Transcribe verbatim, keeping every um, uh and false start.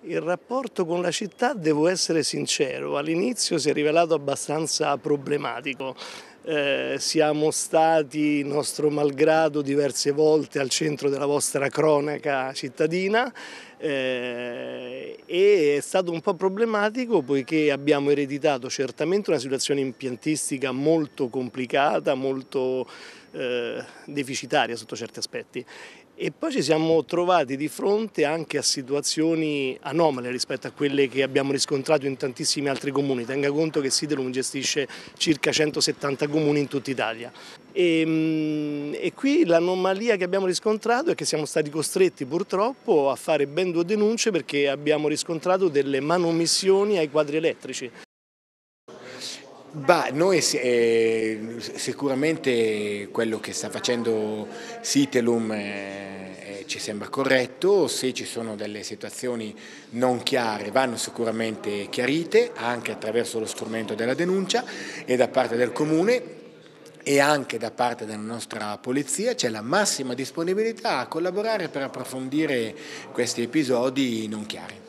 Il rapporto con la città, devo essere sincero, all'inizio si è rivelato abbastanza problematico. Eh, siamo stati, nostro malgrado, diverse volte al centro della vostra cronaca cittadina eh, e è stato un po' problematico poiché abbiamo ereditato certamente una situazione impiantistica molto complicata, molto eh, deficitaria sotto certi aspetti. E poi ci siamo trovati di fronte anche a situazioni anomale rispetto a quelle che abbiamo riscontrato in tantissimi altri comuni. Tenga conto che Sidelum gestisce circa centosettanta comuni in tutta Italia. E, e qui l'anomalia che abbiamo riscontrato è che siamo stati costretti purtroppo a fare ben due denunce perché abbiamo riscontrato delle manomissioni ai quadri elettrici. Bah, noi eh, sicuramente quello che sta facendo Sidelum eh, eh, ci sembra corretto. Se ci sono delle situazioni non chiare vanno sicuramente chiarite anche attraverso lo strumento della denuncia, e da parte del Comune e anche da parte della nostra polizia c'è la massima disponibilità a collaborare per approfondire questi episodi non chiari.